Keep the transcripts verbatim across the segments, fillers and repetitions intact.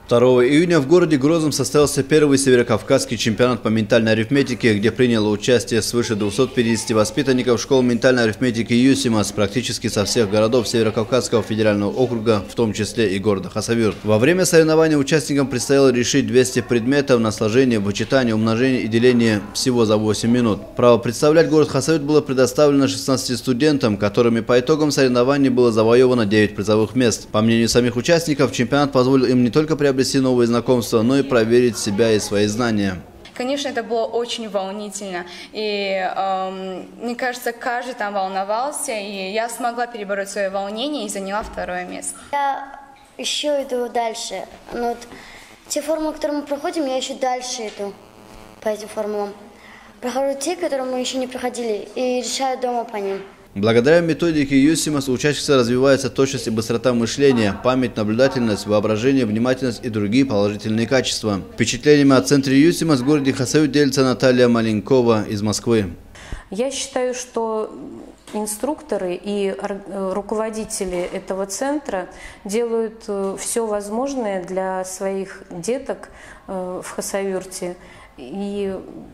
второго июня в городе Грозном состоялся первый северокавказский чемпионат по ментальной арифметике, где приняло участие свыше двухсот пятидесяти воспитанников школ ментальной арифметики ЮСИМАС практически со всех городов Северокавказского федерального округа, в том числе и города Хасавюрт. Во время соревнований участникам предстояло решить двести предметов на сложение, вычитание, умножение и деление всего за восемь минут. Право представлять город Хасавюрт было предоставлено шестнадцати студентам, которыми по итогам соревнований было завоевано девять призовых мест. По мнению самих участников, чемпионат позволил им не только приобрести приобрести новые знакомства, но и проверить себя и свои знания. Конечно, это было очень волнительно, и э, мне кажется, каждый там волновался, и я смогла перебороть свое волнение и заняла второе место. Я еще иду дальше, но вот те формулы, которые мы проходим, я еще дальше иду по этим формулам. Прохожу те, которые мы еще не проходили, и решаю дома по ним. Благодаря методике ЮСИМАС у учащихся развивается точность и быстрота мышления, память, наблюдательность, воображение, внимательность и другие положительные качества. Впечатлениями о центре ЮСИМАС в городе Хасавюрт делится Наталья Маленкова из Москвы. Я считаю, что инструкторы и руководители этого центра делают все возможное для своих деток в Хасавюрте и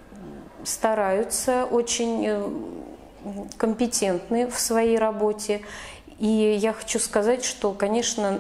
стараются очень компетентны в своей работе. И я хочу сказать, что, конечно,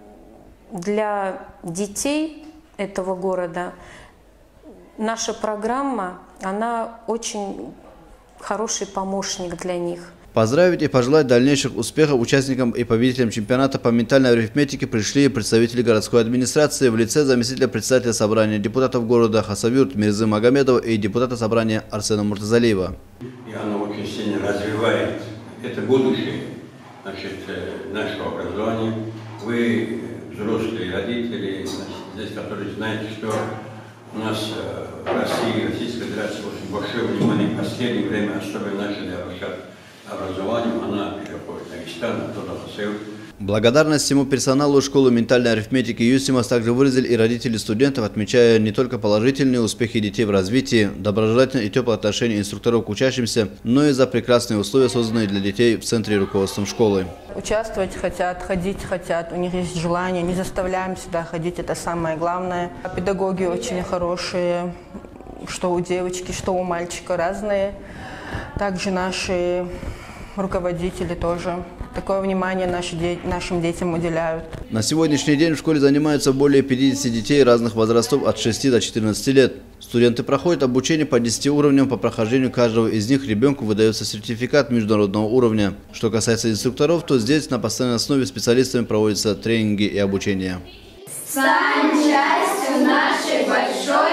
для детей этого города наша программа, она очень хороший помощник для них. Поздравить и пожелать дальнейших успехов участникам и победителям чемпионата по ментальной арифметике пришли представители городской администрации в лице заместителя председателя собрания депутатов города Хасавюрт Мирзы Магомедова и депутата собрания Арсена Муртазалиева. И оно очень сильно развивает. Это будущее, значит, нашего образования. Вы, взрослые родители, значит, здесь, которые знаете, что у нас в России, Российской Федерации очень большое внимание в последнее время, особенно начали обращать образованием, она переходит на Дагестан, а туда Хасавюрт. Благодарность всему персоналу школы ментальной арифметики ЮСИМАС также выразили и родители студентов, отмечая не только положительные успехи детей в развитии, доброжелательное и теплое отношение инструкторов к учащимся, но и за прекрасные условия, созданные для детей в центре руководством школы. Участвовать хотят, ходить хотят, у них есть желание, не заставляем сюда ходить, это самое главное. Педагоги очень хорошие, что у девочки, что у мальчика, разные. Также наши руководители тоже такое внимание наши де нашим детям уделяют. На сегодняшний день в школе занимаются более пятидесяти детей разных возрастов от шести до четырнадцати лет. Студенты проходят обучение по десяти уровням, по прохождению каждого из них ребенку выдается сертификат международного уровня. Что касается инструкторов, то здесь на постоянной основе специалистами проводятся тренинги и обучение. Стань частью нашей большой